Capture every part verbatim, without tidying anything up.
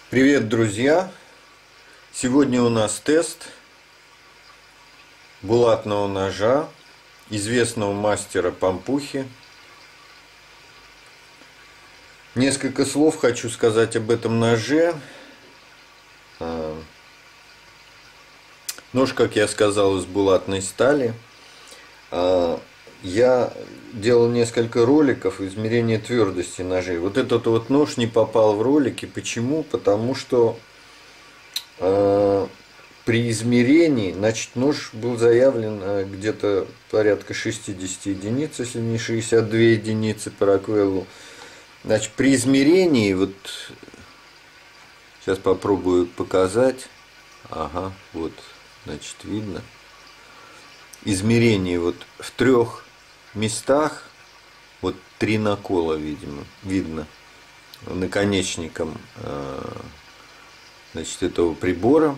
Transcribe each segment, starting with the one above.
Привет, друзья! Сегодня у нас тест булатного ножа известного мастера Пампухи. Несколько слов хочу сказать об этом ноже. Нож, как я сказал, из булатной стали. Я делал несколько роликов измерения твердости ножей. Вот этот вот нож не попал в ролики. Почему? Потому что э, при измерении, значит, нож был заявлен э, где-то порядка шестьдесят единиц, если не шестьдесят две единицы по Роквеллу. Значит, при измерении, вот сейчас попробую показать. Ага, вот, значит, видно. Измерение вот в трех местах, вот три накола, видимо, видно наконечником значит, этого прибора.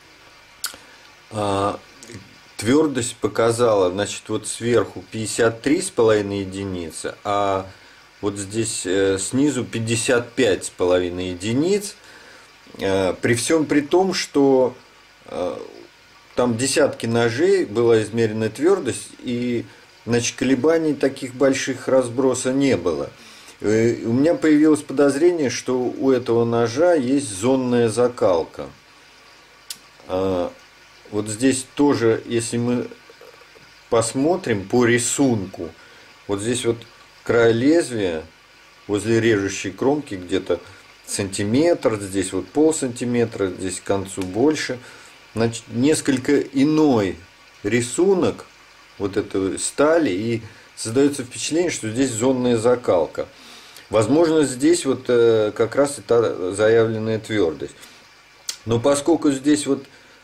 Твердость показала, значит, вот сверху пятьдесят три с половиной единицы, а вот здесь снизу пятьдесят пять с половиной единиц. При всем при том, что там десятки ножей была измерена твердость, и, значит, колебаний таких больших разброса не было. И у меня появилось подозрение, что у этого ножа есть зонная закалка. Вот здесь тоже, если мы посмотрим по рисунку, вот здесь вот край лезвия возле режущей кромки где-то сантиметр, здесь вот пол сантиметра, здесь к концу больше. Значит, несколько иной рисунок вот этой стали, и создается впечатление, что здесь зонная закалка. Возможно, здесь вот э, как раз и та заявленная твердость. Но поскольку здесь вот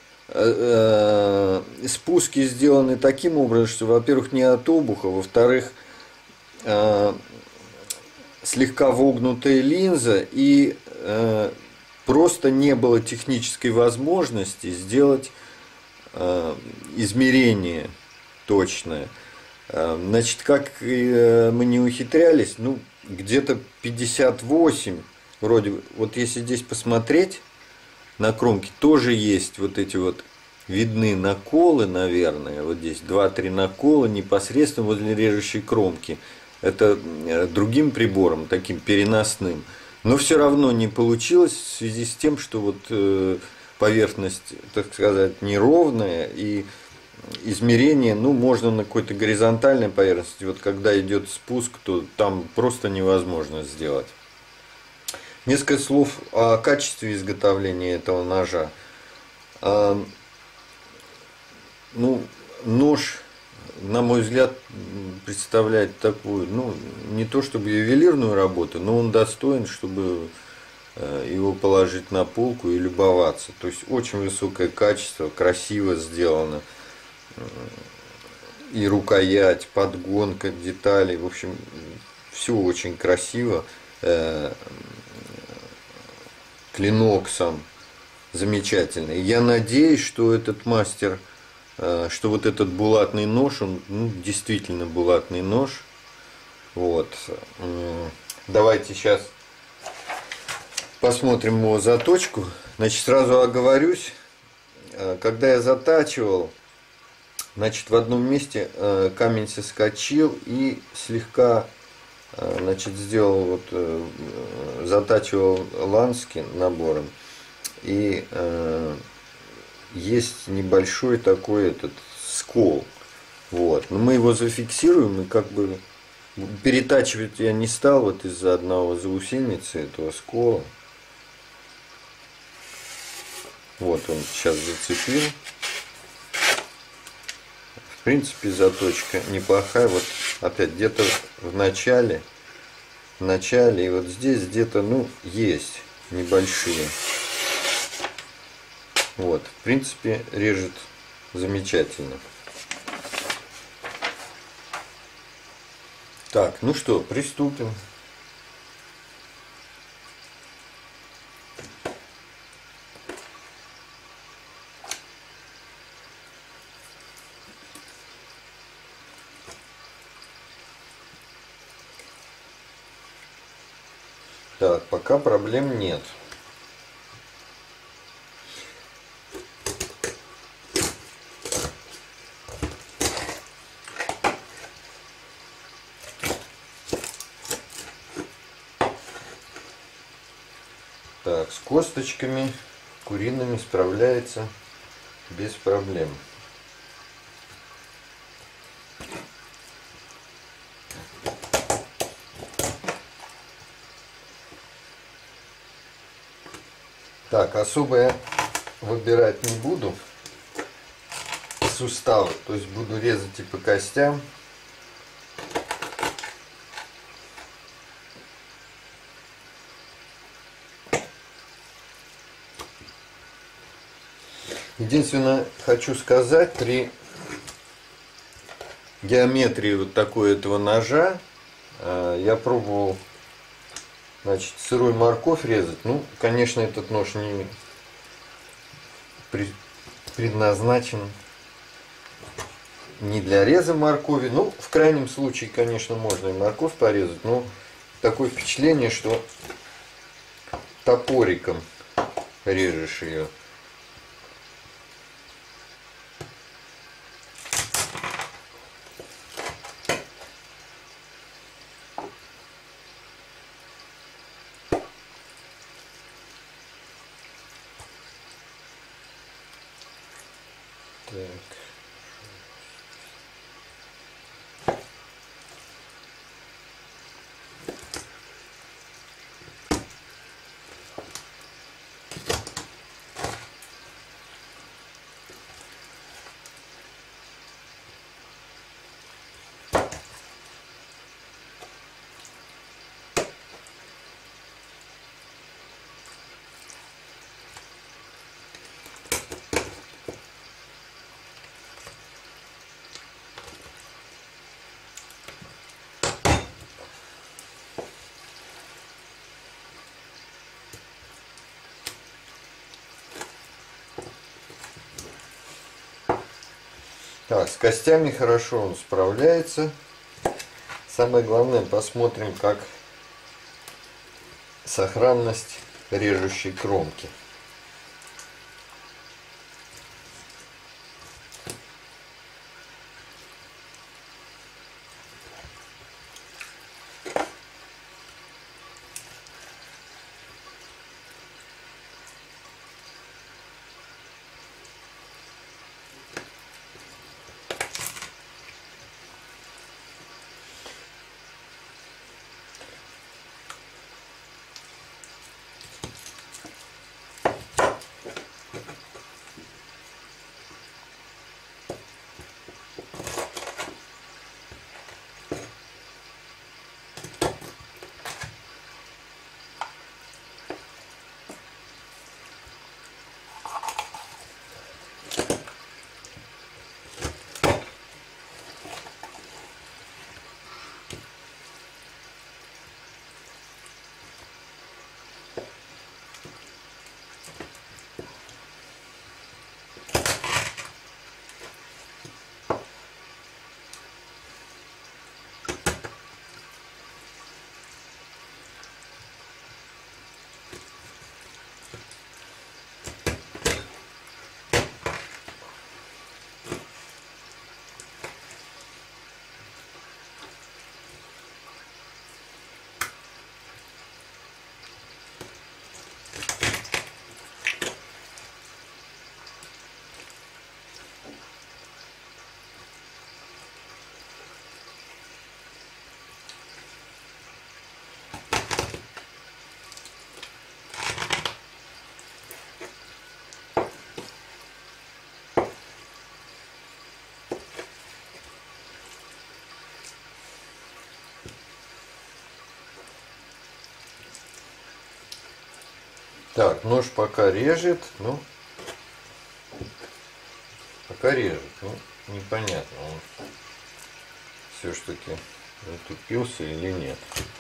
э, э, спуски сделаны таким образом, что, во-первых, не от обуха, во-вторых, э, слегка вогнутая линза, и э, просто не было технической возможности сделать э, измерение точное. Э, значит, как э, мы не ухитрялись, ну, где-то пятьдесят восемь, вроде, вот если здесь посмотреть, на кромке тоже есть вот эти вот, видны наколы, наверное, вот здесь два-три накола непосредственно возле режущей кромки. Это э, другим прибором, таким переносным. Но все равно не получилось в связи с тем, что вот э, поверхность, так сказать, неровная, и измерение, ну, можно на какой-то горизонтальной поверхности, вот когда идет спуск, то там просто невозможно сделать. Несколько слов о качестве изготовления этого ножа. А, ну, нож, на мой взгляд, представляет такую, ну, не то чтобы ювелирную работу, но он достоин, чтобы его положить на полку и любоваться. То есть очень высокое качество, красиво сделано. И рукоять, подгонка деталей, в общем, все очень красиво. Клинок сам замечательный. Я надеюсь, что этот мастер, что вот этот булатный нож, он, ну, действительно булатный нож. Вот. Давайте сейчас посмотрим его заточку. Значит, сразу оговорюсь, когда я затачивал, значит, в одном месте камень соскочил и слегка, значит, сделал вот, затачивал лански набором, и есть небольшой такой этот скол. Вот. Но мы его зафиксируем, и как бы перетачивать я не стал вот из-за одного заусеницы этого скола. Вот он сейчас зацепил. В принципе, заточка неплохая. Вот опять где-то в начале, в начале и вот здесь где-то, ну, есть небольшие. Вот, в принципе, режет замечательно. Так, ну что, приступим. Так, пока проблем нет. Так, с косточками куриными справляется без проблем. Так, особо я выбирать не буду суставы, то есть буду резать и по костям. Единственное, хочу сказать, при геометрии вот такой этого ножа я пробовал, значит, сырой морковь резать. Ну, конечно, этот нож не предназначен не для реза моркови. Ну, в крайнем случае, конечно, можно и морковь порезать, но такое впечатление, что топориком режешь ее. Так. Так, с костями хорошо он справляется. Самое главное, посмотрим, как сохранность режущей кромки. Так, нож пока режет, ну, пока режет, ну, непонятно, он все-таки затупился или нет.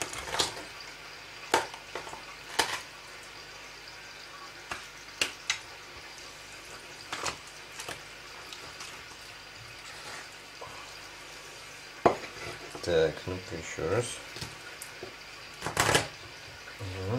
Так, ну-ка еще раз. Угу.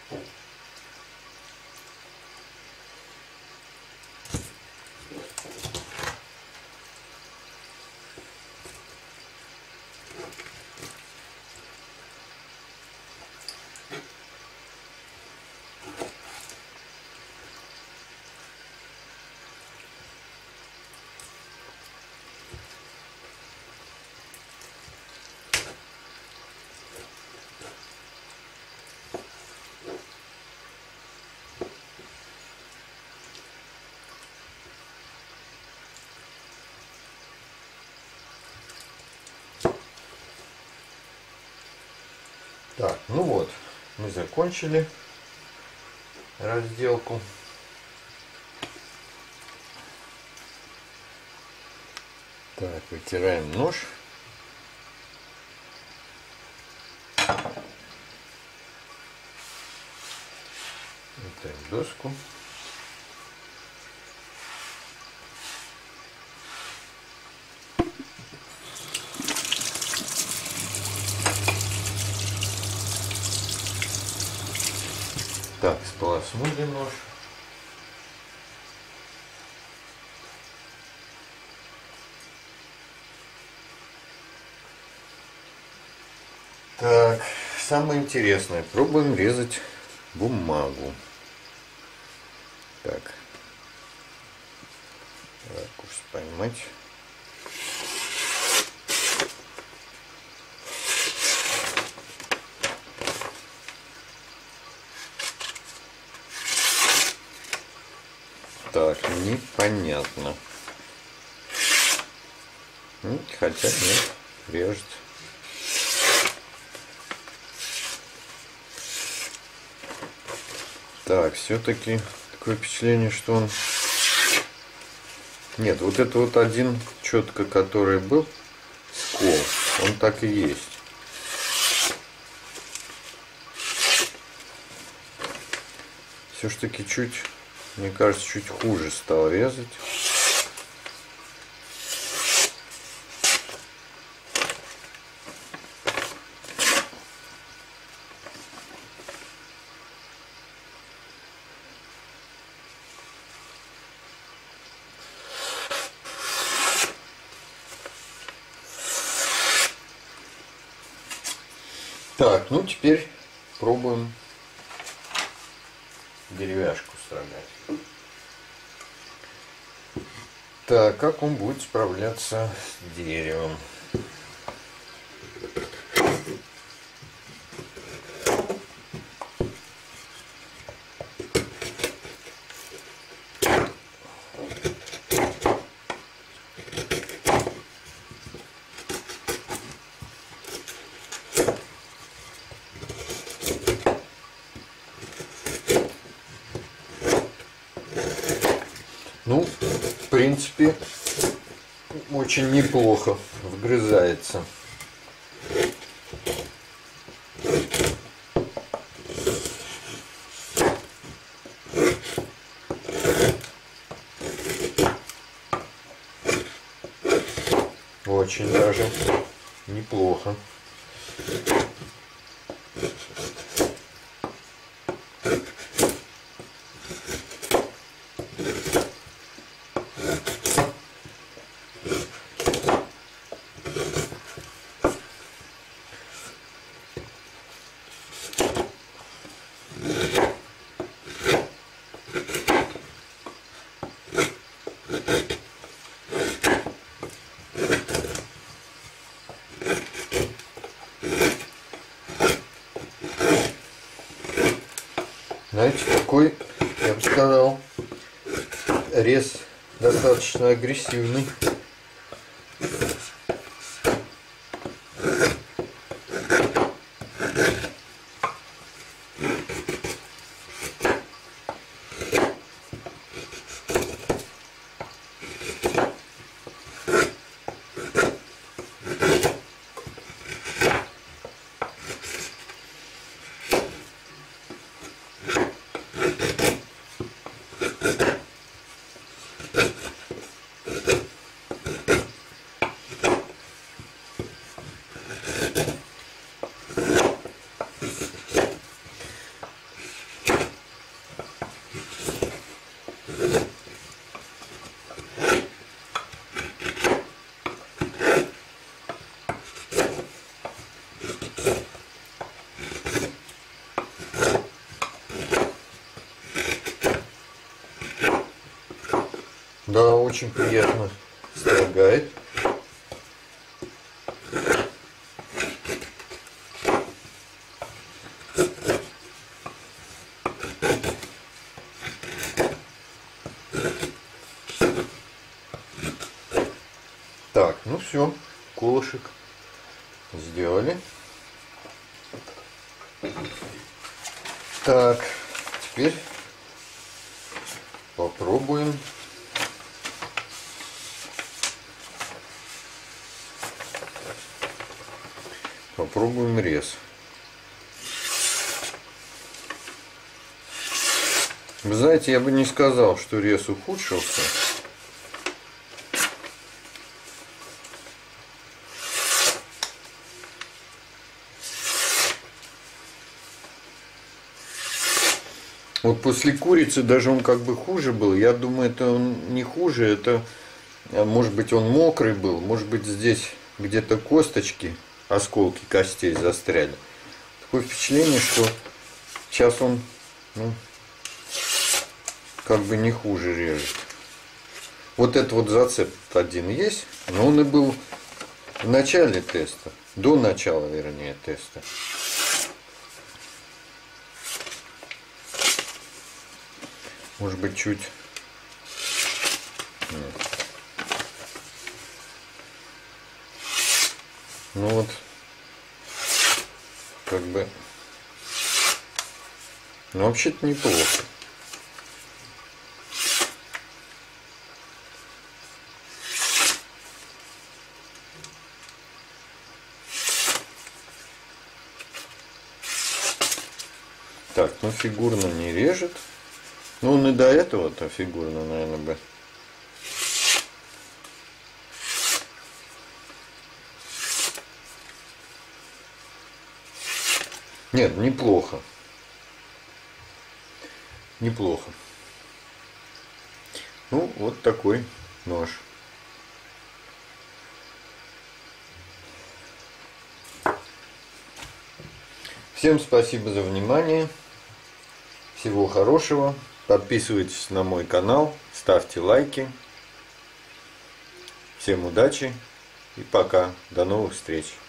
Так, ну вот, мы закончили разделку. Так, вытираем нож. Вытираем доску. Так, сполоснули нож. Так, самое интересное. Пробуем резать бумагу. Так. Ракурс поймать. Так, непонятно. Хотя нет, режет. Так, все-таки такое впечатление, что он... Нет, вот это вот один четко, который был скол, он так и есть. Все-таки чуть, мне кажется, чуть хуже стал резать. Так, ну теперь пробуем деревяшку сравнять. Так, как он будет справляться с деревом? Ну, в принципе, очень неплохо вгрызается. Очень даже неплохо. Знаете, такой, я бы сказал, рез достаточно агрессивный. Да, очень приятно строгает. Так, ну все, колышек сделали. Так, теперь попробуем. Попробуем рез. Вы знаете, я бы не сказал, что рез ухудшился. Вот после курицы даже он как бы хуже был. Я думаю, это он не хуже, это может быть он мокрый был, может быть здесь где-то косточки, осколки костей застряли. Такое впечатление, что сейчас он, ну, как бы не хуже режет. Вот этот вот зацеп один есть, но он и был в начале теста, до начала, вернее, теста. Может быть, чуть. Нет. Ну вот, как бы, ну вообще-то неплохо. Так, ну фигурно не режет. Ну он и до этого-то фигурно, наверное, бы. Нет, неплохо. Неплохо. Ну, вот такой нож. Всем спасибо за внимание. Всего хорошего. Подписывайтесь на мой канал, ставьте лайки. Всем удачи и пока. До новых встреч.